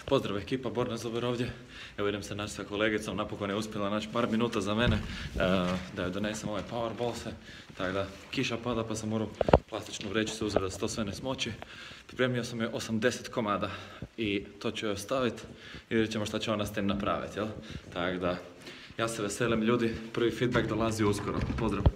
Pozdrav ekipa, Borna Zober ovdje. Evo idem se naći sa kolegicom, napokon je uspjela naći par minuta za mene da joj donesem ove powerballse. Tako da kiša pada pa sam morao plastičnu vrećicu uzeti da se to sve ne smoči. Pripremio sam joj 80 komada i to ću joj ostaviti i vidjet ćemo šta će ona s tim napraviti, jel? Tako da, ja se veselim ljudi, prvi feedback dolazi uskoro. Pozdrav!